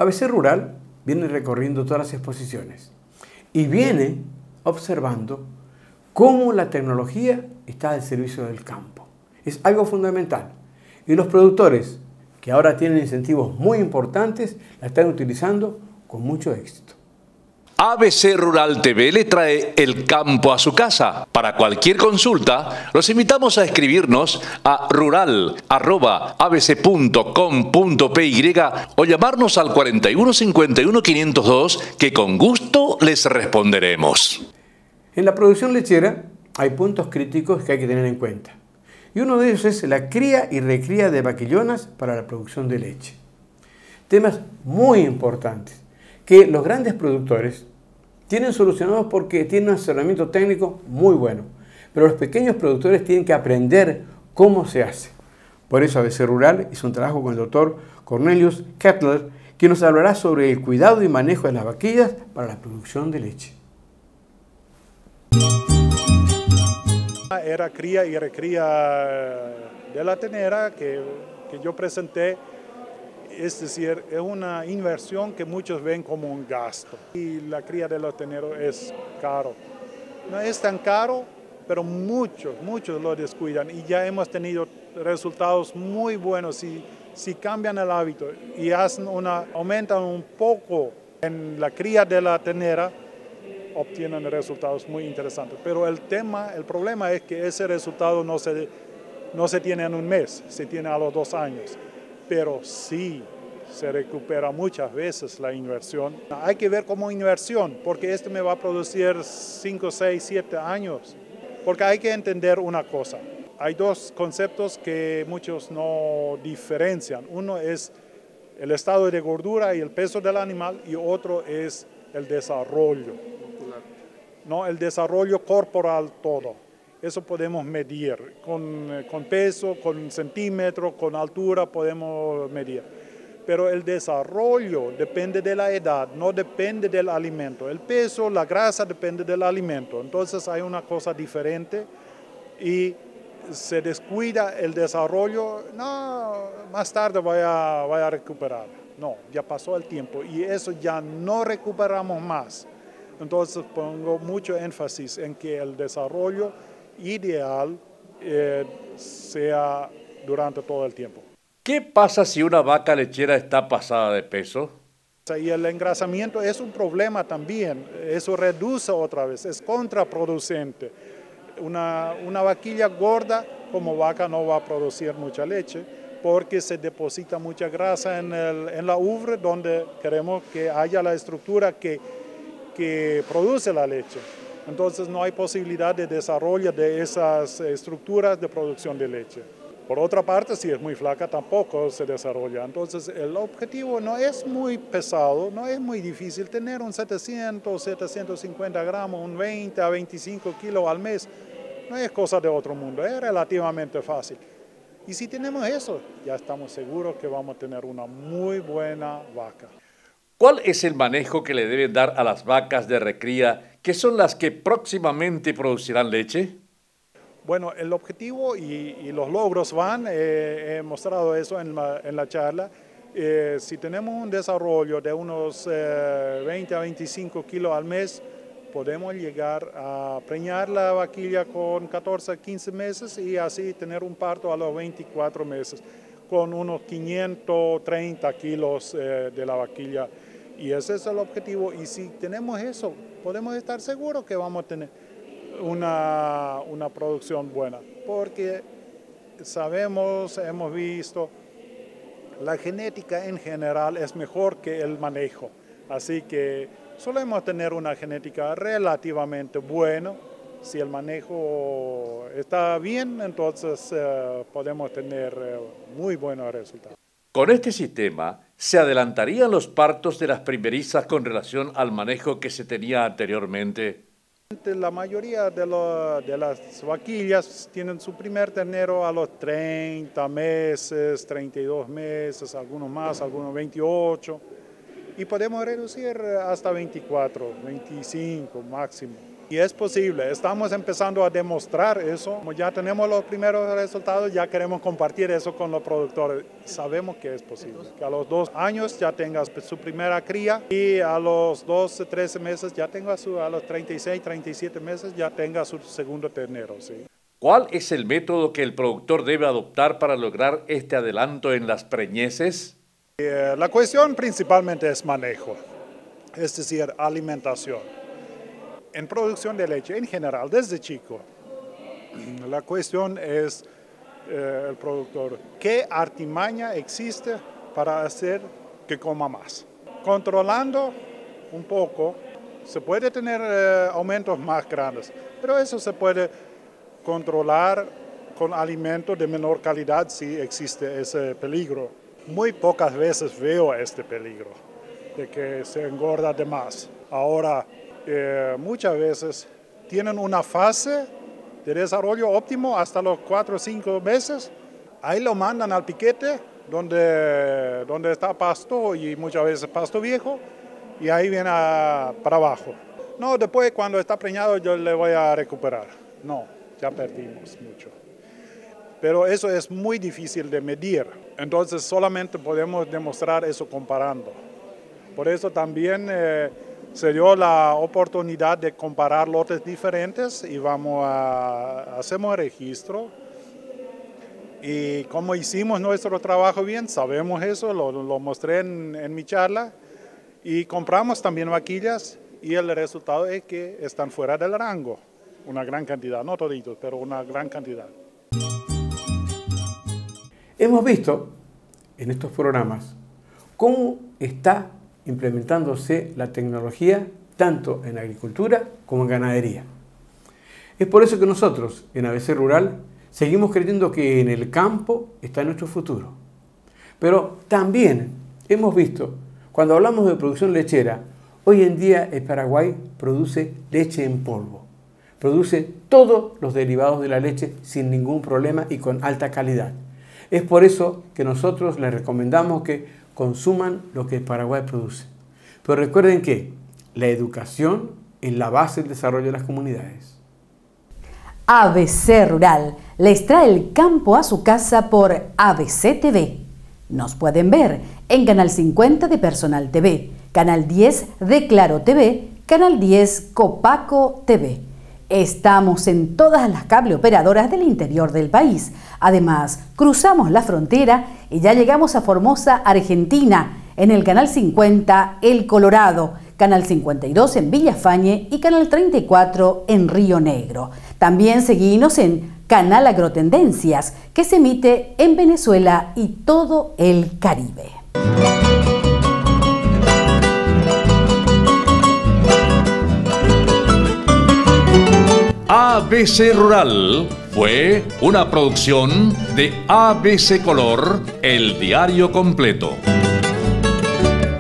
ABC Rural viene recorriendo todas las exposiciones y viene observando cómo la tecnología está al servicio del campo. Es algo fundamental. Y los productores, que ahora tienen incentivos muy importantes, la están utilizando con mucho éxito. ABC Rural TV le trae el campo a su casa. Para cualquier consulta, los invitamos a escribirnos a rural@abc.com.py o llamarnos al 41 51 502, que con gusto les responderemos. En la producción lechera hay puntos críticos que hay que tener en cuenta. Y uno de ellos es la cría y recría de vaquillonas para la producción de leche. Temas muy importantes que los grandes productores tienen solucionados porque tienen un asesoramiento técnico muy bueno. Pero los pequeños productores tienen que aprender cómo se hace. Por eso ABC Rural hizo un trabajo con el doctor Cornelius Kettler, que nos hablará sobre el cuidado y manejo de las vaquillas para la producción de leche. Era cría y recría de la ternera que yo presenté. Es decir, es una inversión que muchos ven como un gasto. Y la cría de los terneros es caro. No es tan caro, pero muchos lo descuidan. Y ya hemos tenido resultados muy buenos. Si cambian el hábito y aumentan un poco en la cría de la ternera, obtienen resultados muy interesantes. Pero el problema es que ese resultado no se tiene en un mes, se tiene a los 2 años. Pero sí se recupera muchas veces la inversión. Hay que ver como inversión, porque esto me va a producir 5, 6, 7 años. Porque hay que entender una cosa. Hay 2 conceptos que muchos no diferencian. Uno es el estado de gordura y el peso del animal, y otro es el desarrollo. ¿No? El desarrollo corporal todo. Eso podemos medir con peso, con centímetros, con altura podemos medir. Pero el desarrollo depende de la edad, no depende del alimento. El peso, la grasa depende del alimento. Entonces hay una cosa diferente y se descuida el desarrollo, no, más tarde voy a recuperar. No, ya pasó el tiempo y eso ya no recuperamos más. Entonces pongo mucho énfasis en que el desarrollo ideal sea durante todo el tiempo. ¿Qué pasa si una vaca lechera está pasada de peso? Y el engrasamiento es un problema también, eso reduce otra vez, es contraproducente. Una vaquilla gorda como vaca no va a producir mucha leche porque se deposita mucha grasa en la ubre donde queremos que haya la estructura que produce la leche. Entonces no hay posibilidad de desarrollo de esas estructuras de producción de leche. Por otra parte, si es muy flaca tampoco se desarrolla. Entonces el objetivo no es muy pesado, no es muy difícil tener un 700, 750 gramos, un 20 a 25 kilos al mes. No es cosa de otro mundo, es relativamente fácil. Y si tenemos eso, ya estamos seguros que vamos a tener una muy buena vaca. ¿Cuál es el manejo que le deben dar a las vacas de recría, que son las que próximamente producirán leche? Bueno, el objetivo y los logros van, he mostrado eso en la charla. Si tenemos un desarrollo de unos 20 a 25 kilos al mes, podemos llegar a preñar la vaquilla con 14 a 15 meses y así tener un parto a los 24 meses con unos 530 kilos de la vaquilla. Y ese es el objetivo. Y si tenemos eso, podemos estar seguros que vamos a tener una producción buena. Porque sabemos, hemos visto, la genética en general es mejor que el manejo. Así que solemos tener una genética relativamente buena. Si el manejo está bien, entonces podemos tener muy buenos resultados. Con este sistema, ¿se adelantarían los partos de las primerizas con relación al manejo que se tenía anteriormente? La mayoría de las vaquillas tienen su primer ternero a los 30 meses, 32 meses, algunos más, algunos 28. Y podemos reducir hasta 24, 25 máximo. Y es posible, estamos empezando a demostrar eso. Como ya tenemos los primeros resultados, ya queremos compartir eso con los productores. Sabemos que es posible, que a los 2 años ya tenga su primera cría y a los 12, 13 meses ya tenga a los 36, 37 meses ya tenga su segundo ternero. ¿Sí? ¿Cuál es el método que el productor debe adoptar para lograr este adelanto en las preñeces? La cuestión principalmente es manejo, es decir, alimentación. En producción de leche, en general, desde chico, la cuestión es el productor, ¿qué artimaña existe para hacer que coma más? Controlando un poco, se puede tener aumentos más grandes, pero eso se puede controlar con alimentos de menor calidad si existe ese peligro. Muy pocas veces veo este peligro de que se engorda de más. Ahora, muchas veces tienen una fase de desarrollo óptimo hasta los 4 o 5 meses. Ahí lo mandan al piquete donde está pasto y muchas veces pasto viejo y ahí viene para abajo. No, después cuando está preñado yo le voy a recuperar. No, ya perdimos mucho. Pero eso es muy difícil de medir. Entonces solamente podemos demostrar eso comparando. Por eso también se dio la oportunidad de comparar lotes diferentes y hacemos el registro. Y como hicimos nuestro trabajo bien, sabemos eso, lo mostré en mi charla. Y compramos también vaquillas y el resultado es que están fuera del rango. Una gran cantidad, no toditos, pero una gran cantidad. Hemos visto en estos programas cómo está implementándose la tecnología tanto en agricultura como en ganadería. Es por eso que nosotros en ABC Rural seguimos creyendo que en el campo está nuestro futuro. Pero también hemos visto, cuando hablamos de producción lechera, hoy en día el Paraguay produce leche en polvo. Produce todos los derivados de la leche sin ningún problema y con alta calidad. Es por eso que nosotros les recomendamos que consuman lo que el Paraguay produce. Pero recuerden que la educación es la base del desarrollo de las comunidades. ABC Rural les trae el campo a su casa por ABC TV. Nos pueden ver en Canal 50 de Personal TV, Canal 10 de Claro TV, Canal 10 Copaco TV. Estamos en todas las cable operadoras del interior del país. Además, cruzamos la frontera y ya llegamos a Formosa, Argentina, en el Canal 50 El Colorado, Canal 52 en Villafañe y Canal 34 en Río Negro. También seguimos en Canal Agrotendencias, que se emite en Venezuela y todo el Caribe. ABC Rural fue una producción de ABC Color, el diario completo.